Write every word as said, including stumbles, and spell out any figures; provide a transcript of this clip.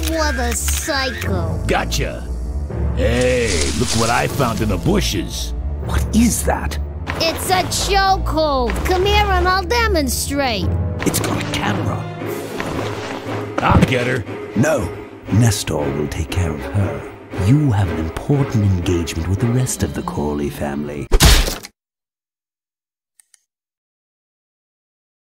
What a psycho. Gotcha. Hey, look what I found in the bushes. What is that? It's a chokehold. Come here and I'll demonstrate. It's got a camera. I'll get her. No, Nestor will take care of her. You have an important engagement with the rest of the Corley family.